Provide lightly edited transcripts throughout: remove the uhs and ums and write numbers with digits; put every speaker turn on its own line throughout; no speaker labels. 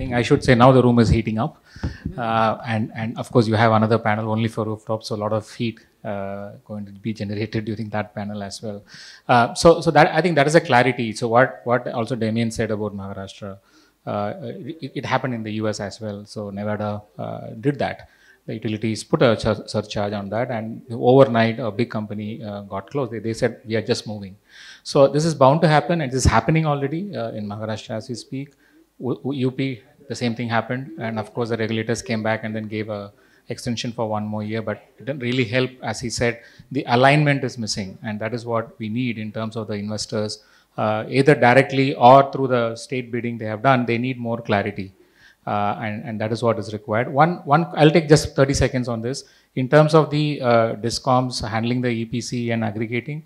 think I should say now the room is heating up. And of course, you have another panel only for rooftops, so a lot of heat going to be generated during that panel as well. So that I think that is a clarity. So what also Damien said about Maharashtra, it happened in the US as well. So Nevada did that. The utilities put a surcharge on that, and overnight a big company got closed. They said, we are just moving. So this is bound to happen, and it is happening already in Maharashtra as we speak. UP, the same thing happened, and of course the regulators came back and then gave a extension for 1 more year, but it didn't really help. As he said, the alignment is missing, and that is what we need in terms of the investors, either directly or through the state bidding they have done. They need more clarity. And that is what is required. I'll take just 30 seconds on this. In terms of the DISCOMs handling the EPC and aggregating,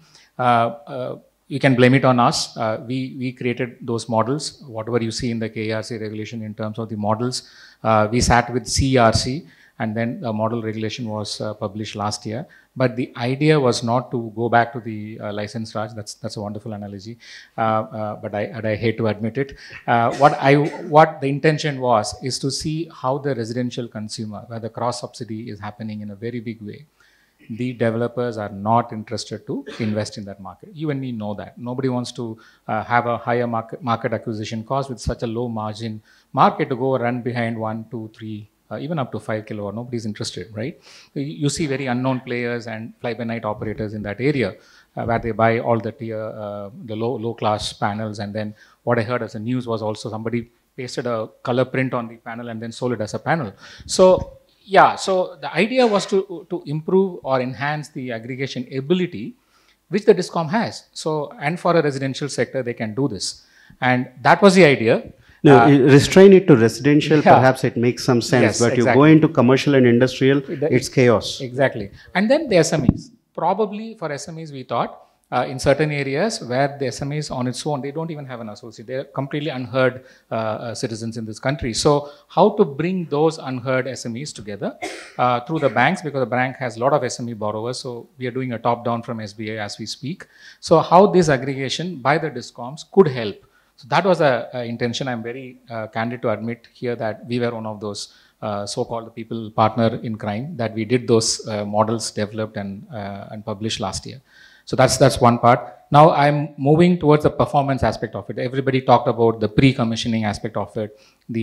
you can blame it on us. We created those models, whatever you see in the KRC regulation in terms of the models. We sat with CRC, and then the model regulation was published last year. But the idea was not to go back to the license Raj. That's a wonderful analogy, but I hate to admit it. What the intention was is to see how the residential consumer, where the cross subsidy is happening in a very big way, the developers are not interested to invest in that market. You and me know that. Nobody wants to have a higher market acquisition cost with such a low margin market to go run behind 1, 2, 3, even up to 5 kilowatt. Nobody's interested, right? You see very unknown players and fly-by-night operators in that area where they buy all the the low-class panels, and then what I heard as a news was also somebody pasted a color print on the panel and then sold it as a panel. So yeah, so the idea was to improve or enhance the aggregation ability which the DISCOM has. So, and for a residential sector, they can do this. And that was the idea.
No, restrain it to residential, perhaps it makes some sense, yes, but exactly. You go into commercial and industrial, it's chaos.
Exactly. And then the SMEs. Probably for SMEs, we thought, in certain areas where the SMEs on its own, they don't even have an associate. They're completely unheard citizens in this country. So how to bring those unheard SMEs together through the banks, because the bank has a lot of SME borrowers. So we are doing a top-down from SBI as we speak. So how this aggregation by the DISCOMs could help. So that was the intention. I'm very candid to admit here that we were one of those so-called people partner in crime, that we did those models developed and published last year. So that's one part. Now I'm moving towards the performance aspect of it. Everybody talked about the pre-commissioning aspect of it,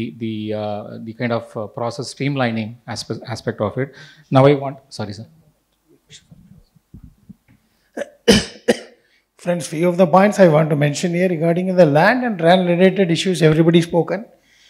the kind of process streamlining aspect of it. Now I want, sorry sir.
Friends, few of the points I want to mention here regarding the land and land related issues everybody spoken.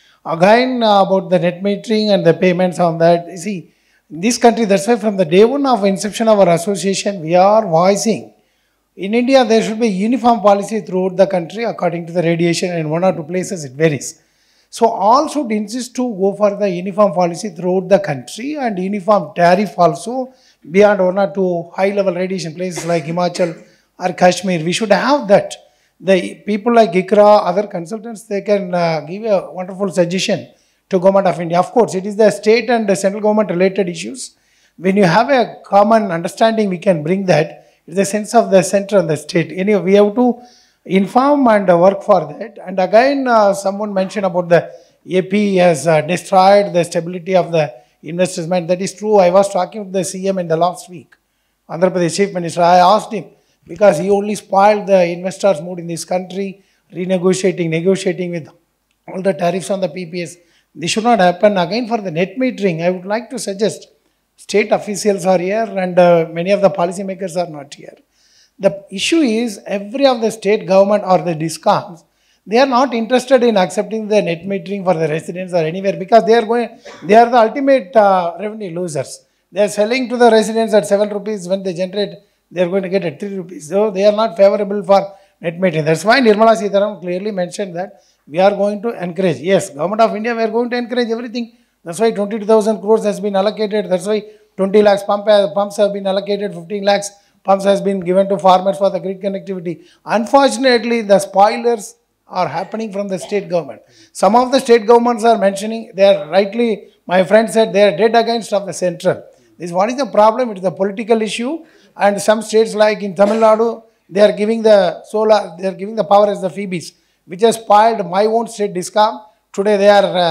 Again about the net metering and the payments on that. You see, in this country, that's why from the day one of inception of our association, we are voicing. In India, there should be uniform policy throughout the country according to the radiation. In 1 or 2 places, it varies. So all should insist to go for the uniform policy throughout the country and uniform tariff also beyond 1 or 2 high-level radiation places like Himachal or Kashmir. We should have that. The people like ICRA, other consultants, they can give a wonderful suggestion to Government of India. Of course, it is the state and the central government related issues. When you have a common understanding, we can bring that. It's the sense of the center and the state. Anyway, we have to inform and work for that. And again, someone mentioned about the AP has destroyed the stability of the investors' mind. That is true. I was talking with the CM in the last week, Andhra Pradesh Chief Minister. I asked him, because he only spoiled the investors' mood in this country, negotiating with all the tariffs on the PPS. This should not happen. Again, for the net metering, I would like to suggest, state officials are here and many of the policymakers are not here. The issue is, every of the state government or the DISCOMs, they are not interested in accepting the net metering for the residents or anywhere, because they are the ultimate revenue losers. They are selling to the residents at 7 rupees. When they generate, they are going to get at 3 rupees. So they are not favorable for net metering. That's why Nirmala Sitaraman clearly mentioned that we are going to encourage. Yes, Government of India, we are going to encourage everything. That's why 22,000 crores has been allocated. That's why 20 lakhs pumps have been allocated. 15 lakhs pumps has been given to farmers for the grid connectivity. Unfortunately, the spoilers are happening from the state government. Some of the state governments are mentioning, they are rightly, my friend said, they are dead against of the central. What is the problem? It is a political issue. And some states like in Tamil Nadu, they are giving the solar, they are giving the power as the Phoebes, which has spoiled my own state DISCOM. Today they are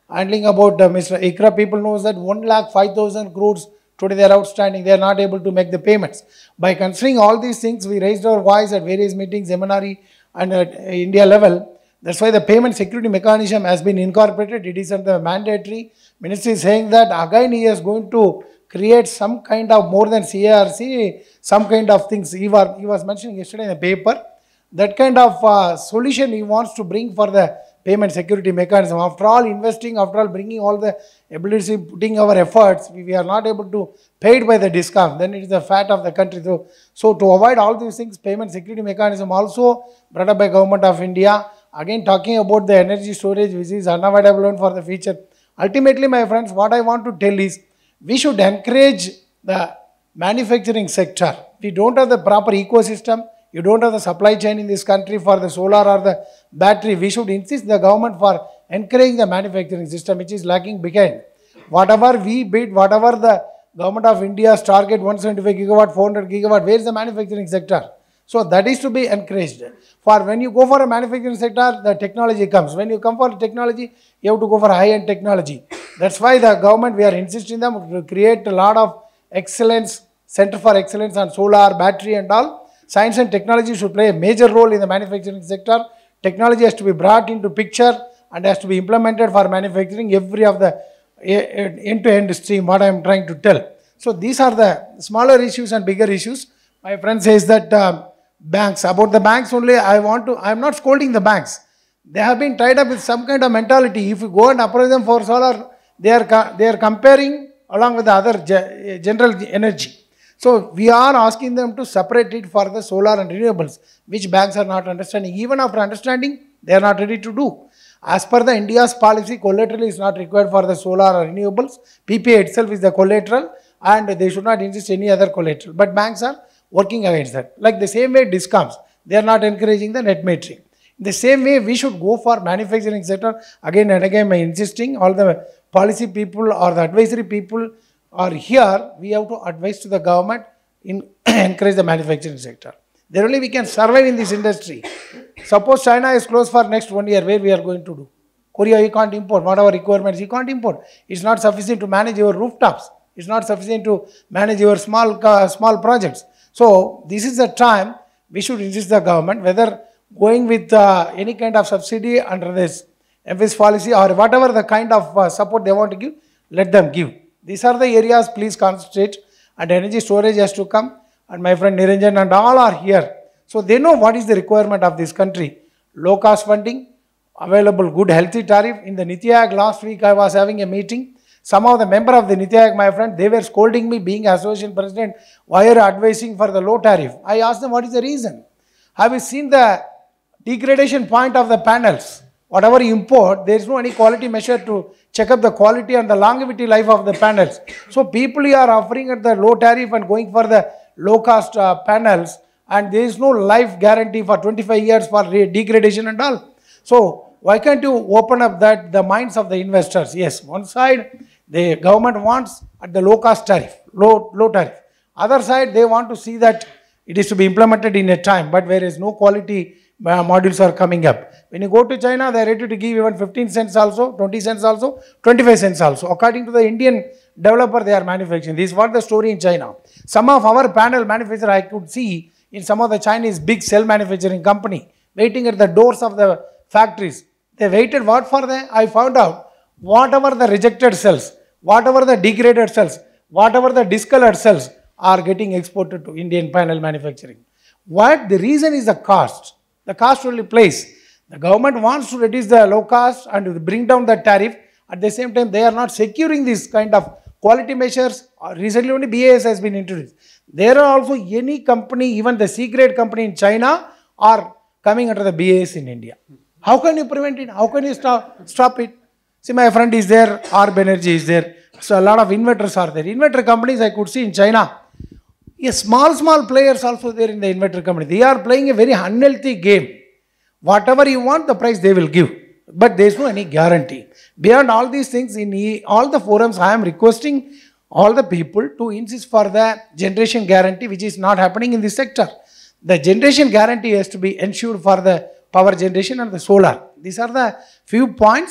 handling about Mr. ICRA, people knows that 1,05,000 crores today they are outstanding. They are not able to make the payments. By considering all these things, we raised our voice at various meetings, MNRE and at India level. That's why the payment security mechanism has been incorporated. It is under mandatory. Ministry is saying that again he is going to create some kind of more than CARC, some kind of things. He was mentioning yesterday in the paper. That kind of solution he wants to bring for the payment security mechanism. After all investing, after all bringing all the ability, putting our efforts, we are not able to pay it by the discount. Then it is the fat of the country. So to avoid all these things, payment security mechanism also brought up by Government of India. Again talking about the energy storage, which is unavoidable for the future. Ultimately, my friends, what I want to tell is, we should encourage the manufacturing sector. We don't have the proper ecosystem. You don't have the supply chain in this country for the solar or the battery. We should insist the government for encouraging the manufacturing system, which is lacking behind. Whatever we bid, whatever the Government of India's target, 175 gigawatt, 400 gigawatt, where is the manufacturing sector? So that is to be encouraged. For when you go for a manufacturing sector, the technology comes. When you come for technology, you have to go for high-end technology. That's why the government, we are insisting them to create a lot of excellence, center for excellence on solar, battery and all. Science and technology should play a major role in the manufacturing sector. Technology has to be brought into picture and has to be implemented for manufacturing every of the end-to-end stream, what I am trying to tell. So these are the smaller issues and bigger issues. My friend says that banks, about the banks only, I am not scolding the banks. They have been tied up with some kind of mentality. If you go and approach them for solar, they are comparing along with the other general energy. So we are asking them to separate it for the solar and renewables, which banks are not understanding. Even after understanding, they are not ready to do. As per the India's policy, collateral is not required for the solar or renewables. PPA itself is the collateral and they should not insist any other collateral. But banks are working against that. Like the same way discoms, they are not encouraging the net metering. The same way we should go for manufacturing sector. Again and again I am insisting, all the policy people or the advisory people are here. We have to advise to the government in encourage the manufacturing sector. There only we can survive in this industry. Suppose China is closed for next 1 year, where we are going to do? Korea, you can't import. Whatever requirements, you can't import. It's not sufficient to manage your rooftops. It's not sufficient to manage your small projects. So this is the time we should insist the government, whether going with any kind of subsidy under this MFIS policy or whatever the kind of support they want to give, let them give. These are the areas, please concentrate, and energy storage has to come. And my friend Niranjan and all are here. So they know what is the requirement of this country. Low cost funding, available good healthy tariff. In the Niti Aayog last week I was having a meeting. Some of the member of the Niti Aayog, my friend, they were scolding me being association president, why are you advising for the low tariff? I asked them what is the reason. Have you seen the degradation point of the panels? Whatever you import, there is no any quality measure to check up the quality and the longevity life of the panels. So people are offering at the low tariff and going for the low cost panels, and there is no life guarantee for 25 years for degradation and all. So why can't you open up that the minds of the investors? Yes, one side the government wants at the low cost tariff, low tariff. Other side they want to see that it is to be implemented in a time, but where is no quality modules are coming up. When you go to China, they are ready to give even 15 cents also, 20 cents also, 25 cents also. According to the Indian developer, they are manufacturing. This is what the story in China. Some of our panel manufacturers I could see in some of the Chinese big cell manufacturing company waiting at the doors of the factories. They waited what for them? I found out whatever the rejected cells, whatever the degraded cells, whatever the discolored cells are getting exported to Indian panel manufacturing. What? The reason is the cost. The cost only plays. The government wants to reduce the low cost and bring down the tariff. At the same time, they are not securing this kind of quality measures. Recently only BAS has been introduced. There are also any company, even the C-grade company in China are coming under the BAS in India. How can you prevent it? How can you stop it? See, my friend is there, Arb Energy is there. So a lot of inverters are there. Inverter companies I could see in China. Yes, small players also there in the inverter company. They are playing a very unhealthy game. Whatever you want, the price they will give. But there is no any guarantee. Beyond all these things, in all the forums, I am requesting all the people to insist for the generation guarantee, which is not happening in this sector. The generation guarantee has to be ensured for the power generation and the solar. These are the few points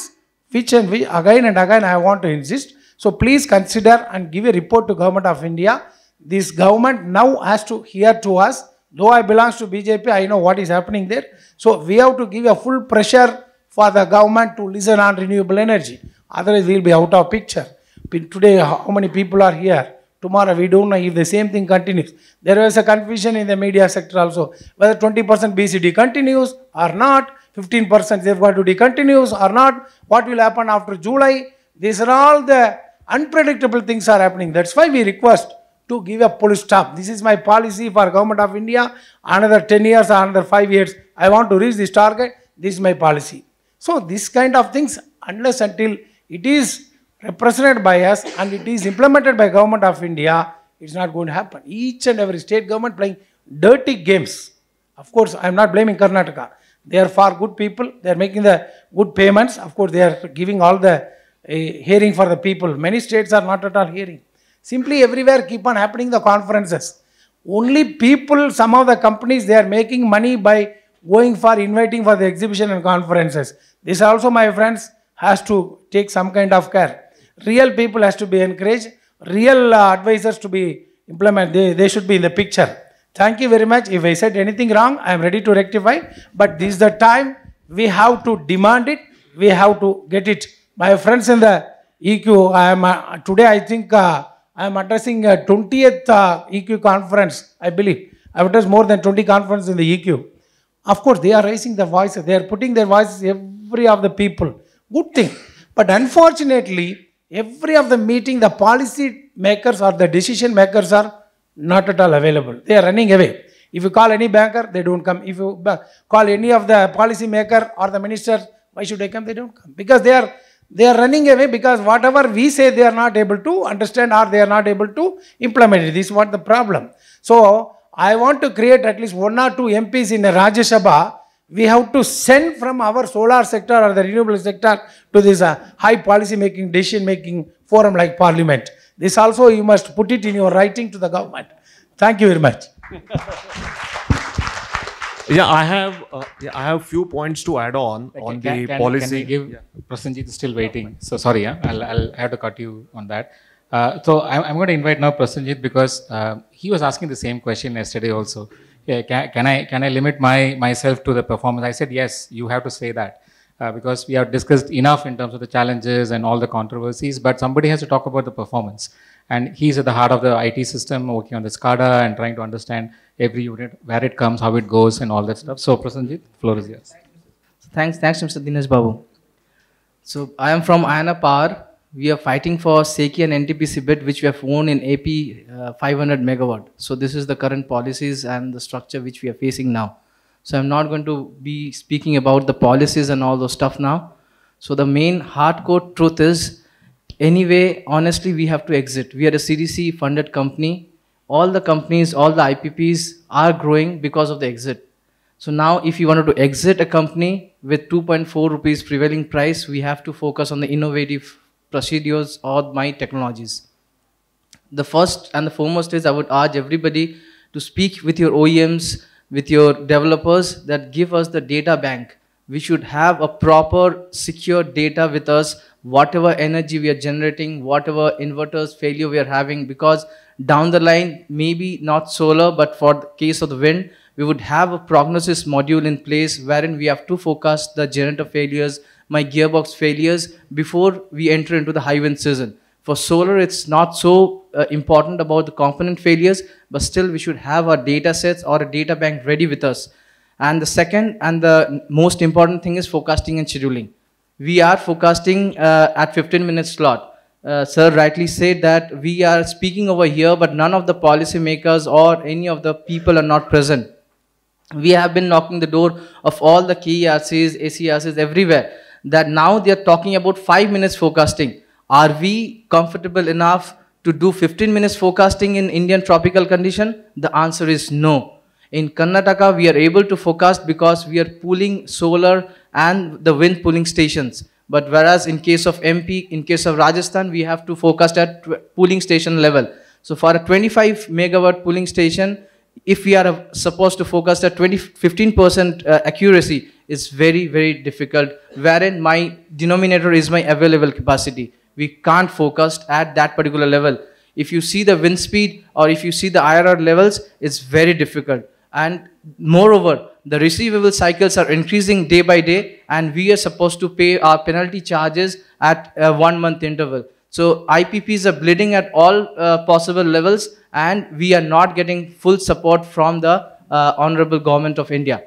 which again and again I want to insist. So please consider and give a report to Government of India. This government now has to hear to us. Though I belong to BJP, I know what is happening there. So we have to give a full pressure for the government to listen on renewable energy. Otherwise we will be out of picture. Today how many people are here? Tomorrow we don't know if the same thing continues. There was a confusion in the media sector also, whether 20% BCD continues or not, 15% therefore to continues or not, what will happen after July. These are all the unpredictable things are happening. That's why we request to give a full stop. This is my policy for Government of India. Another 10 years or another 5 years, I want to reach this target. This is my policy. So this kind of things, unless until it is represented by us and it is implemented by Government of India, it's not going to happen. Each and every state government playing dirty games. Of course, I am not blaming Karnataka. They are far good people. They are making the good payments. Of course, they are giving all the hearing for the people. Many states are not at all hearing. Simply everywhere keep on happening the conferences. Only people, some of the companies, they are making money by going for inviting for the exhibition and conferences. This also, my friends, has to take some kind of care. Real people has to be encouraged. Real advisors to be implemented. They should be in the picture. Thank you very much. If I said anything wrong, I am ready to rectify. But this is the time we have to demand it. We have to get it. My friends in the EQ, I am today I think I am addressing a 20th EQ conference, I believe. I have addressed more than 20 conferences in the EQ. Of course, they are raising their voices. They are putting their voices, every of the people. Good thing. But unfortunately, every of the meeting, the policy makers or the decision makers are not at all available. They are running away. If you call any banker, they don't come. If you call any of the policy maker or the minister, why should they come? They don't come. Because they are running away, because whatever we say they are not able to understand or they are not able to implement it. This is what the problem. So, I want to create at least 1 or 2 MPs in a Rajya Sabha. We have to send from our solar sector or the renewable sector to this high policy making, decision making forum like Parliament. This also you must put it in your writing to the government. Thank you very much.
Yeah, I have few points to add on the policy.
Can we give Prasenjit is still waiting? So sorry, I'll have to cut you on that. So I'm going to invite now Prasenjit, because he was asking the same question yesterday also. Yeah, can I limit myself to the performance? I said yes. You have to say that. Because we have discussed enough in terms of the challenges and all the controversies, but somebody has to talk about the performance. And he's at the heart of the IT system, working on the SCADA and trying to understand every unit, where it comes, how it goes, and all that stuff. So, Prasenjit, floor is yours.
Thanks, Mr. Dinesh Babu. So, I am from Ayana Power. We are fighting for SECI and NTPC bid, which we have won in AP 500 megawatt. So, this is the current policies and the structure which we are facing now. So I'm not going to be speaking about the policies and all those stuff now. So the main hardcore truth is, anyway, honestly, we have to exit. We are a CDC funded company. All the companies, all the IPPs are growing because of the exit. So now if you wanted to exit a company with 2.4 rupees prevailing price, we have to focus on the innovative procedures or my technologies. The first and the foremost is, I would urge everybody to speak with your OEMs, with your developers, that give us the data bank. We should have a proper secure data with us, whatever energy we are generating, whatever inverters failure we are having, because down the line, maybe not solar, but for the case of the wind, we would have a prognosis module in place wherein we have to forecast the generator failures, my gearbox failures before we enter into the high wind season. For solar, it's not so important about the component failures, but still we should have our data sets or a data bank ready with us. And the second and the most important thing is forecasting and scheduling. We are forecasting at 15-minute slot. Sir rightly said that we are speaking over here, but none of the policymakers or any of the people are not present. We have been knocking the door of all the KERCs, ACRCs everywhere, that now they are talking about 5 minutes forecasting. Are we comfortable enough to do 15 minutes forecasting in Indian tropical condition? The answer is no. In Karnataka, we are able to forecast because we are pooling solar and the wind pooling stations. But whereas in case of MP, in case of Rajasthan, we have to forecast at pooling station level. So for a 25 megawatt pooling station, if we are supposed to focus at 15% accuracy, it's very, very difficult, wherein my denominator is my available capacity. We can't focus at that particular level. If you see the wind speed or if you see the IRR levels, it's very difficult. And moreover, the receivable cycles are increasing day by day, and we are supposed to pay our penalty charges at a 1 month interval. So IPPs are bleeding at all possible levels, and we are not getting full support from the Honorable Government of India.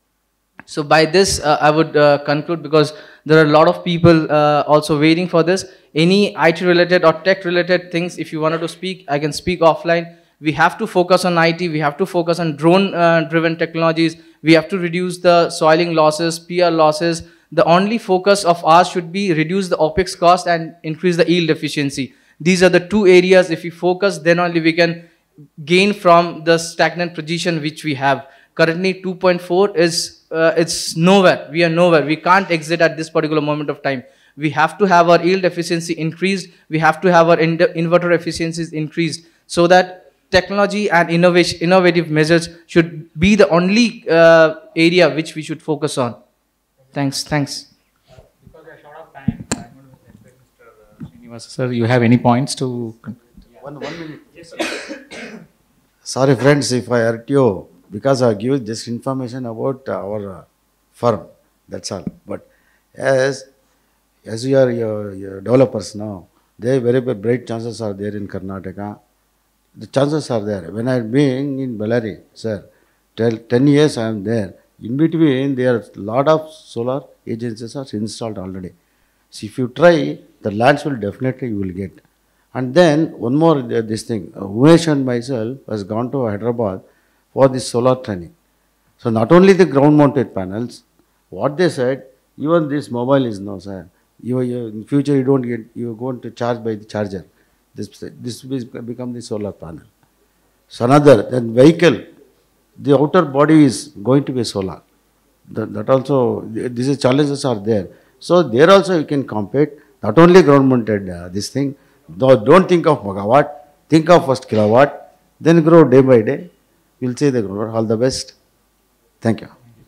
So by this, I would conclude, because there are a lot of people also waiting for this. Any IT related or tech related things, if you wanted to speak, I can speak offline. We have to focus on IT, we have to focus on drone driven technologies, we have to reduce the soiling losses, PR losses. The only focus of ours should be reduce the OPEX cost and increase the yield efficiency. These are the two areas. If we focus, then only we can gain from the stagnant position which we have. Currently 2.4 is, it's nowhere, we are nowhere. We can't exit at this particular moment of time. We have to have our yield efficiency increased, we have to have our inverter efficiencies increased, so that technology and innovative measures should be the only area which we should focus on. Thanks.
Because we are short of time, I'm going to expect Mr. Srinivas. Sir, you have any points to?
One minute. Yes, sir. Sorry, friends, if I hurt you, because I give this information about our firm. That's all. But as you are your developers now, there very bright chances are there in Karnataka. The chances are there. When I am being in Bellary, sir, 10 years I am there. In between, there are a lot of solar agencies are installed already. So if you try, the lands will definitely you will get. And then one more this thing, Umesh and myself has gone to Hyderabad for this solar training. So not only the ground mounted panels, what they said, even this mobile is no, sir. In future you don't get, you are going to charge by the charger. This will become the solar panel. So another, then vehicle, the outer body is going to be solar. That also, these challenges are there. So there also you can compete, not only ground mounted this thing, don't think of megawatt, think of first kilowatt, then grow day by day. You'll see the growth. All the best. Thank you.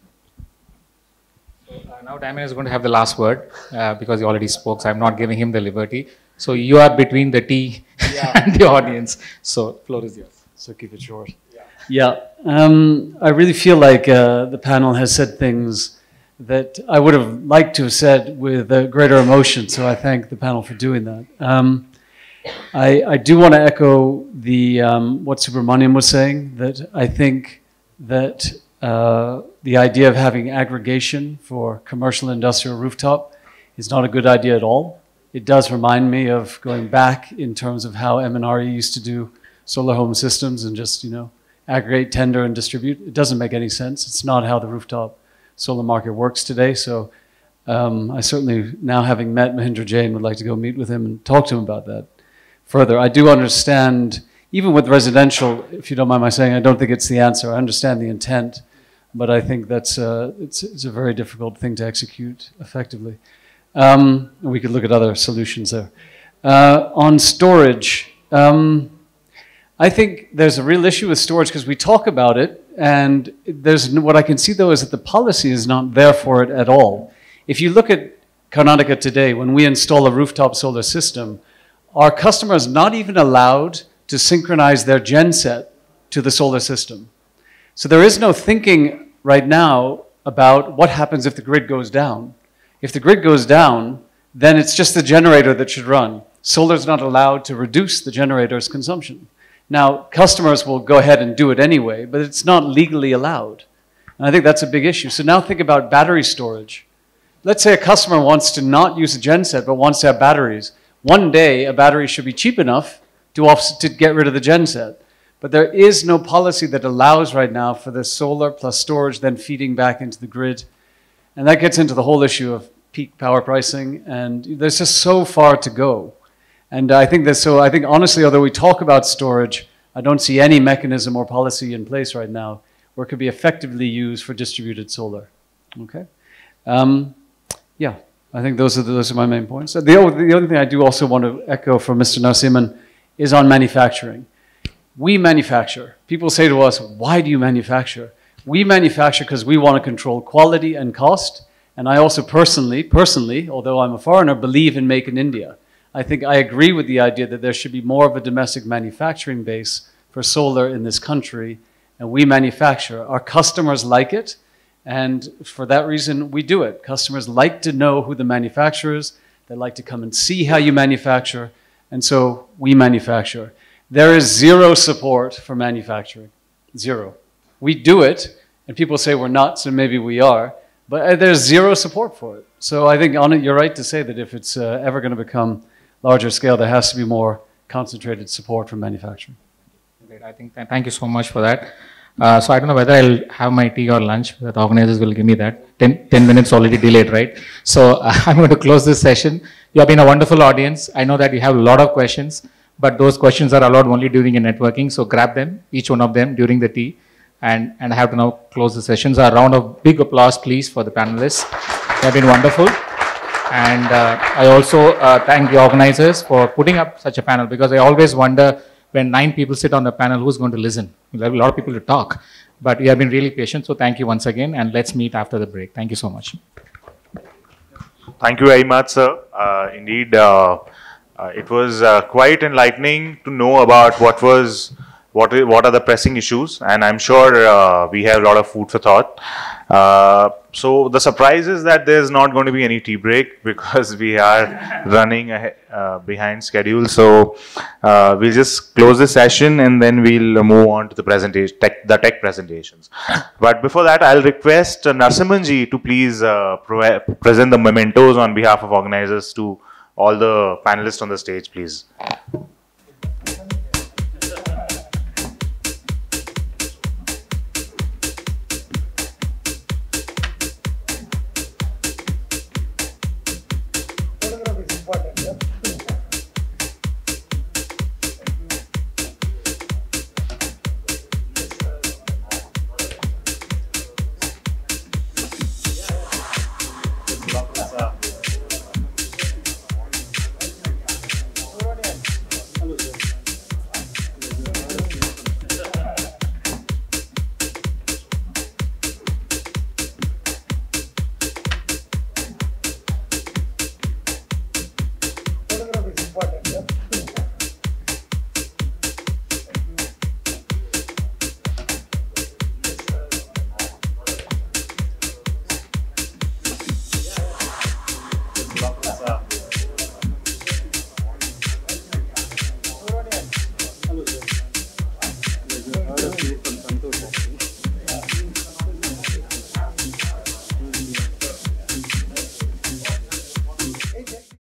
Now Damien is going to have the last word because he already spoke, so I'm not giving him the liberty. So you are between the tea and the audience. So floor is yours.
So keep it short. Yeah, I really feel like the panel has said things that I would have liked to have said with greater emotion, so I thank the panel for doing that. I do want to echo the what Subramaniam was saying, that I think that the idea of having aggregation for commercial industrial rooftop is not a good idea at all. It does remind me of going back in terms of how M&RE used to do solar home systems and just, aggregate, tender, and distribute. It doesn't make any sense. It's not how the rooftop solar market works today. So I certainly, now having met Mahindra Jain, would like to go meet with him and talk to him about that further. I do understand, even with residential, if you don't mind my saying, I don't think it's the answer. I understand the intent, but I think that's it's a very difficult thing to execute effectively. We could look at other solutions there. On storage, I think there's a real issue with storage because we talk about it, and what I can see though is that the policy is not there for it at all. If you look at Karnataka today, when we install a rooftop solar system, our customers are not even allowed to synchronize their genset to the solar system. So there is no thinking right now about what happens if the grid goes down. If the grid goes down, then it's just the generator that should run. Solar is not allowed to reduce the generator's consumption. Now, customers will go ahead and do it anyway, but it's not legally allowed. And I think that's a big issue. So now think about battery storage. Let's say a customer wants to not use a genset, but wants to have batteries. One day, a battery should be cheap enough to get rid of the genset. But there is no policy that allows right now for the solar plus storage then feeding back into the grid. And that gets into the whole issue of peak power pricing, and there's just so far to go. And I think honestly, although we talk about storage, I don't see any mechanism or policy in place right now where it could be effectively used for distributed solar. Okay? Yeah, I think those are my main points. The other thing I do also want to echo from Mr. Narasimhan is on manufacturing. We manufacture. People say to us, why do you manufacture? We manufacture because we want to control quality and cost. And I also personally, although I'm a foreigner, believe in Make in India. I think I agree with the idea that there should be more of a domestic manufacturing base for solar in this country. And we manufacture. Our customers like it. And for that reason, we do it. Customers like to know who the manufacturer is. They like to come and see how you manufacture. And so we manufacture. There is zero support for manufacturing. Zero. We do it, and people say we're nuts, and maybe we are, but there's zero support for it. So I think you're right to say that if it's ever going to become larger scale, there has to be more concentrated support for manufacturing.
Great. I think thank you so much for that. So I don't know whether I'll have my tea or lunch. The organizers will give me that. 10 minutes already delayed, right? So I'm going to close this session. You have been a wonderful audience. I know that you have a lot of questions, but those questions are allowed only during your networking. So grab them, each one of them during the tea. And I have to now close the session. So a round of big applause, please, for the panelists. They have been wonderful. And I also thank the organizers for putting up such a panel, because I always wonder, when 9 people sit on the panel, who's going to listen? We'll have a lot of people to talk. But you have been really patient, so thank you once again, and let's meet after the break. Thank you so much.
Thank you very much, sir. Indeed, it was quite enlightening to know about what are the pressing issues, and I'm sure we have a lot of food for thought. So the surprise is that there's not going to be any tea break, because we are running behind schedule. So we'll just close the session and then we'll move on to the presentation, the tech presentations. But before that, I'll request Narasimhanji to please present the mementos on behalf of organizers to all the panelists on the stage, please.